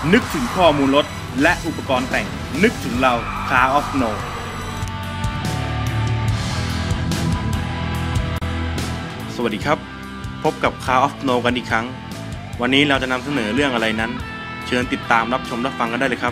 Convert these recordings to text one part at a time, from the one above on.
นึกถึงข้อมูลรถและอุปกรณ์แต่งนึกถึงเรา Car of No สวัสดีครับพบกับ Car of No กันอีกครั้งวันนี้เราจะนำเสนอเรื่องอะไรนั้นเชิญติดตามรับชมรับฟังกันได้เลยครับ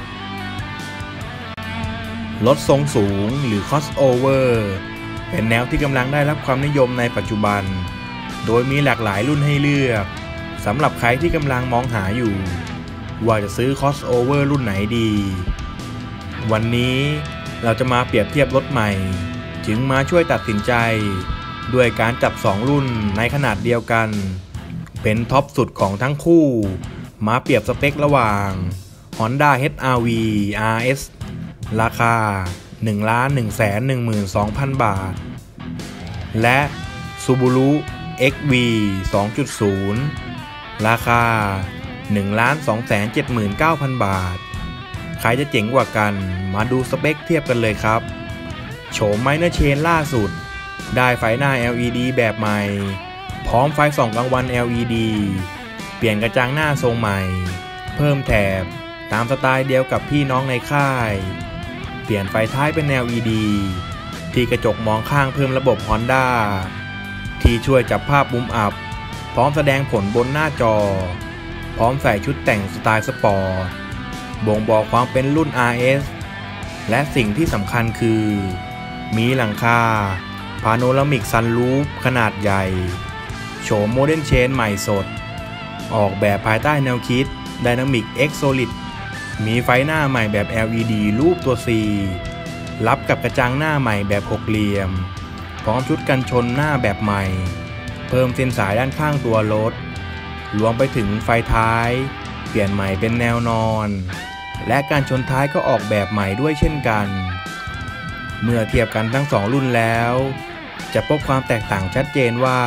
รถทรงสูงหรือ crossover เป็นแนวที่กำลังได้รับความนิยมในปัจจุบันโดยมีหลากหลายรุ่นให้เลือกสำหรับใครที่กำลังมองหาอยู่ว่าจะซื้อ crossover รุ่นไหนดีวันนี้เราจะมาเปรียบเทียบรถใหม่จึงมาช่วยตัดสินใจด้วยการจับ2รุ่นในขนาดเดียวกันเป็นท็อปสุดของทั้งคู่มาเปรียบสเปคระหว่าง Honda HR-V RS ราคา 1,112,000 บาทและ Subaru XV 2.0 ราคา 1,279,000 บาทใครจะเจ๋งกว่ากันมาดูสเปคเทียบกันเลยครับโฉม Minor Change ล่าสุดได้ไฟหน้า LED แบบใหม่พร้อมไฟส่องกลางวัน LED เปลี่ยนกระจังหน้าทรงใหม่เพิ่มแถบตามสไตล์เดียวกับพี่น้องในค่ายเปลี่ยนไฟท้ายเป็น LED ที่กระจกมองข้างเพิ่มระบบ Honda ที่ช่วยจับภาพมุมอับพร้อมแสดงผลบนหน้าจอพร้อมใส่ชุดแต่งสไตล์สปอร์ตบ่งบอกความเป็นรุ่น RS และสิ่งที่สำคัญคือมีหลังคาพาโนรามิกซันรูฟขนาดใหญ่โฉมโมเดิร์นเชนใหม่สดออกแบบภายใต้แนวคิด Dynamic X Solid มีไฟหน้าใหม่แบบ LED รูปตัว C รับกับกระจังหน้าใหม่แบบหกเหลี่ยมพร้อมชุดกันชนหน้าแบบใหม่เพิ่มเส้นสายด้านข้างตัวรถรวมไปถึงไฟท้ายเปลี่ยนใหม่เป็นแนวนอนและการชนท้ายก็ออกแบบใหม่ด้วยเช่นกันเมื่อเทียบกันทั้ง2รุ่นแล้วจะพบความแตกต่างชัดเจนว่า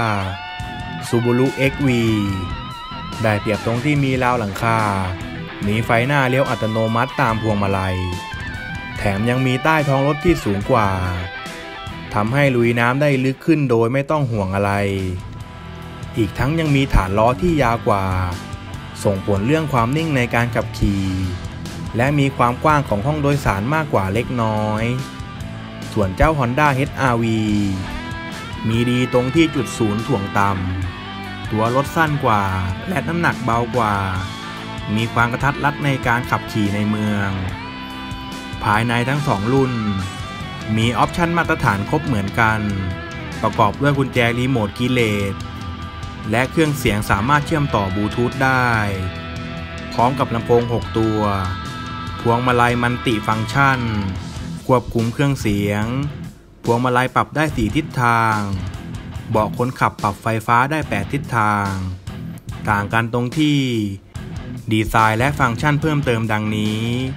Subaru XV ได้เปรียบตรงที่มีราวหลังคามีไฟหน้าเลี้ยวอัตโนมัติตามพวงมาลัยแถมยังมีใต้ท้องรถที่สูงกว่าทำให้ลุยน้ำได้ลึกขึ้นโดยไม่ต้องห่วงอะไรอีกทั้งยังมีฐานล้อที่ยาวกว่าส่งผลเรื่องความนิ่งในการขับขี่และมีความกว้างของห้องโดยสารมากกว่าเล็กน้อยส่วนเจ้า Honda HR-V มีดีตรงที่จุดศูนย์ถ่วงต่ำตัวรถสั้นกว่าและน้ำหนักเบากว่ามีความกระทัดรัดในการขับขี่ในเมืองภายในทั้ง2รุ่นมีออปชั่นมาตรฐานครบเหมือนกันประกอบด้วยกุญแจรีโมทคีย์เลสและเครื่องเสียงสามารถเชื่อมต่อบลูทูธได้พร้อมกับลำโพง6ตัวพวงมาลัยมัลติฟังก์ชันควบคุมเครื่องเสียงพวงมาลัยปรับได้4ทิศทางเบาะคนขับปรับไฟฟ้าได้8ทิศทางต่างกันตรงที่ดีไซน์และฟังก์ชันเพิ่มเติมดังนี้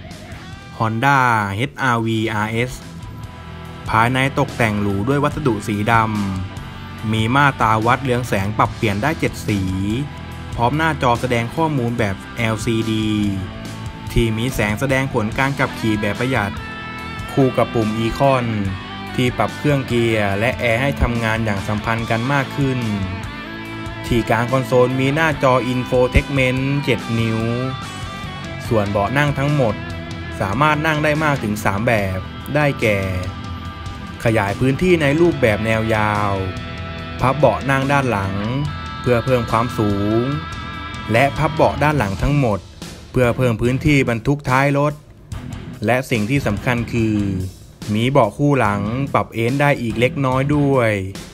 Honda HR-V RS ภายในตกแต่งหรูด้วยวัสดุสีดำมีม่านตาวัดเรืองแสงปรับเปลี่ยนได้7สีพร้อมหน้าจอแสดงข้อมูลแบบ LCD ที่มีแสงแสดงผลการขับขี่แบบประหยัดคู่กับปุ่มอีคอนที่ปรับเครื่องเกียร์และแอร์ให้ทำงานอย่างสัมพันธ์กันมากขึ้นที่กลางคอนโซลมีหน้าจอ Infotainment 7 นิ้วส่วนเบาะนั่งทั้งหมดสามารถนั่งได้มากถึง3แบบได้แก่ขยายพื้นที่ในรูปแบบแนวยาวพับเบาะนั่งด้านหลังเพื่อเพิ่มความสูงและพับเบาะด้านหลังทั้งหมดเพื่อเพิ่มพื้นที่บรรทุกท้ายรถและสิ่งที่สำคัญคือมีเบาะคู่หลังปรับเอนได้อีกเล็กน้อยด้วย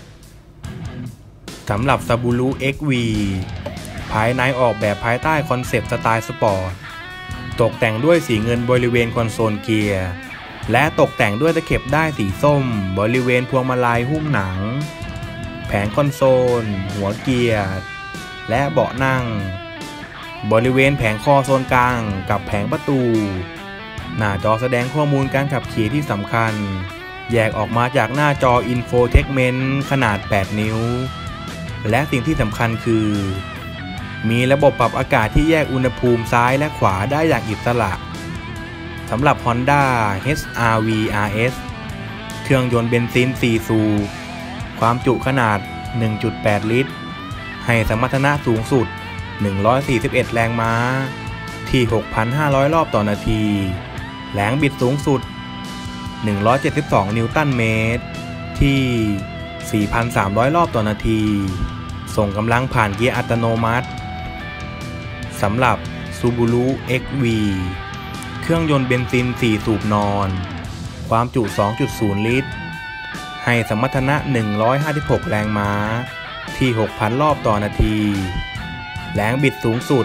สำหรับ Subaru XV ภายในออกแบบภายใต้คอนเซปต์สไตล์สปอร์ตตกแต่งด้วยสีเงินบริเวณคอนโซลเกียร์และตกแต่งด้วยตะเข็บได้สีส้มบริเวณพวงมาลัยหุ้มหนังแผงคอนโซลหัวเกียร์และเบาะนั่งบริเวณแผงคอโซนกลางกับแผงประตูหน้าจอแสดงข้อมูลการขับขี่ที่สำคัญแยกออกมาจากหน้าจอ Infotainment ขนาด8นิ้วและสิ่งที่สำคัญคือมีระบบปรับอากาศที่แยกอุณหภูมิซ้ายและขวาได้อย่างอิสระสำหรับ Honda HR-V RS เครื่องยนต์เบนซิน4สูบความจุขนาด 1.8 ลิตรให้สมรรถนะสูงสุด141แรงม้าที่ 6,500 รอบต่อนาทีแรงบิดสูงสุด172 นิวตันเมตรที่ 4,300 รอบต่อนาทีส่งกำลังผ่านเกียร์อัตโนมัติสำหรับ Subaru XV เครื่องยนต์เบนซิน 4 สูบนอนความจุ 2.0 ลิตรให้สมรรถนะ 156 แรงม้าที่ 6,000 รอบต่อนาทีแรงบิดสูงสุด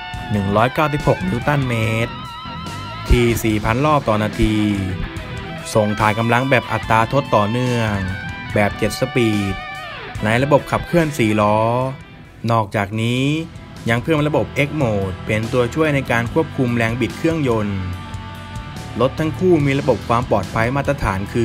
196 นิวตันเมตรที่ 4,000 รอบต่อนาทีส่งถ่ายกำลังแบบอัตราทดต่อเนื่องแบบ7สปีดในระบบขับเคลื่อน4ล้อนอกจากนี้ยังเพิ่มระบบ X Mode เป็นตัวช่วยในการควบคุมแรงบิดเครื่องยนต์รถทั้งคู่มีระบบความปลอดภัยมาตรฐานคือ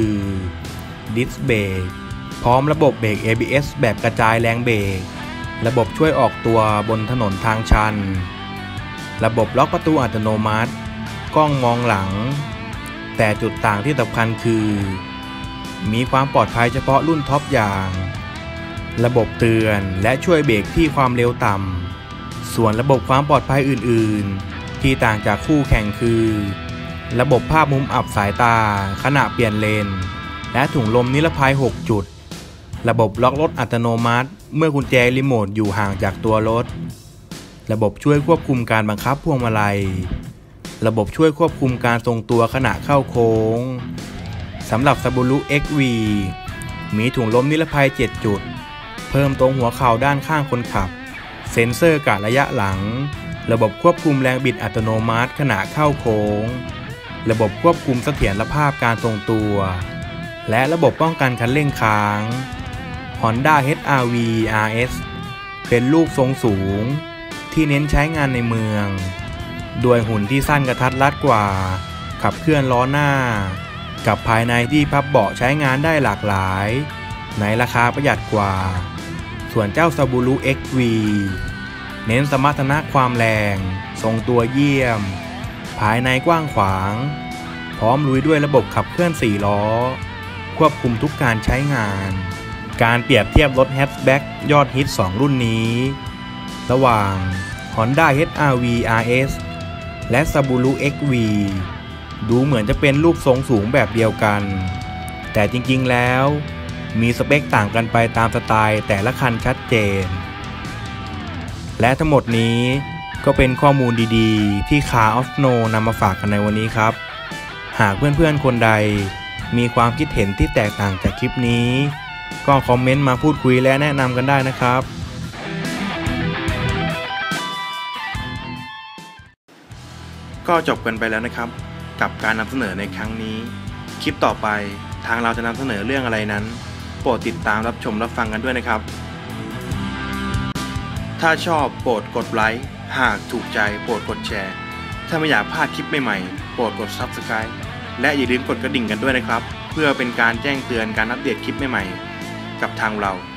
Disc Brake พร้อมระบบเบรก ABS แบบกระจายแรงเบรกระบบช่วยออกตัวบนถนนทางชันระบบล็อกประตูอัตโนมัติกล้องมองหลังแต่จุดต่างที่สำคัญคือมีความปลอดภัยเฉพาะรุ่นท็อปอย่างระบบเตือนและช่วยเบรกที่ความเร็วต่ำส่วนระบบความปลอดภัยอื่นๆที่ต่างจากคู่แข่งคือระบบภาพมุมอับสายตาขณะเปลี่ยนเลนและถุงลมนิรภัย6จุดระบบล็อกรถอัตโนมัติเมื่อกุญแจรีโมทอยู่ห่างจากตัวรถระบบช่วยควบคุมการบังคับพวงมาลัยระบบช่วยควบคุมการทรงตัวขณะเข้าโค้งสำหรับ Subaru XV มีถุงลมนิรภัย7จุดเพิ่มตรงหัวเข่าด้านข้างคนขับเซ็นเซอร์กะระยะหลังระบบควบคุมแรงบิดอัตโนมัติขณะเข้าโค้งระบบควบคุมเสถียรภาพการทรงตัวและระบบป้องกันคันเร่งค้าง Honda HR-V RS เป็นรูปทรงสูงที่เน้นใช้งานในเมืองด้วยหุ่นที่สั้นกระทัดรัดกว่าขับเคลื่อนล้อหน้ากับภายในที่พับเบาะใช้งานได้หลากหลายในราคาประหยัดกว่าส่วนเจ้า Subaru XV เน้นสมรรถนะความแรงทรงตัวเยี่ยมภายในกว้างขวางพร้อมลุยด้วยระบบขับเคลื่อน4ล้อควบคุมทุกการใช้งานการเปรียบเทียบรถแฮชแบ็กยอดฮิต2รุ่นนี้ระหว่าง Honda HR-V RS และ Subaru XV ดูเหมือนจะเป็นรูปทรงสูงแบบเดียวกันแต่จริงๆแล้วมีสเปคต่างกันไปตามสไตล์แต่ละคันชัดเจนและทั้งหมดนี้ก็เป็นข้อมูลดีๆที่ Car of No นำมาฝากกันในวันนี้ครับหากเพื่อนๆคนใดมีความคิดเห็นที่แตกต่างจากคลิปนี้ก็คอมเมนต์มาพูดคุยและแนะนำกันได้นะครับก็จบกันไปแล้วนะครับกับการนำเสนอในครั้งนี้คลิปต่อไปทางเราจะนำเสนอเรื่องอะไรนั้นโปรดติดตามรับชมรับฟังกันด้วยนะครับถ้าชอบโปรดกดไลค์หากถูกใจโปรดกดแชร์ถ้าไม่อยากพลาดคลิปใหม่ๆโปรดกด Subscribe และอย่าลืมกดกระดิ่งกันด้วยนะครับเพื่อเป็นการแจ้งเตือนการอัปเดตคลิปใหม่ๆกับทางเรา